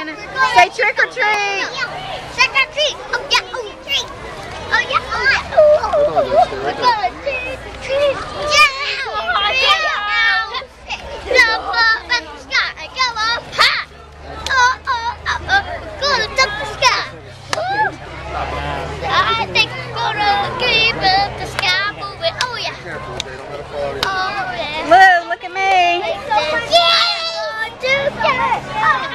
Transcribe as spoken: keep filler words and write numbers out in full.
Santa. Say trick or treat. Trick or treat. Oh yeah, oh treat. Oh yeah, oh yeah. Oh, we're gonna trick or treat. Yeah. Oh yeah. Jump up at the sky. Go up high. Oh oh oh oh. We're gonna touch the sky. I think we're gonna keep up the sky moving. Oh yeah. Oh yeah. Lou, look at me. Yeah. Do that.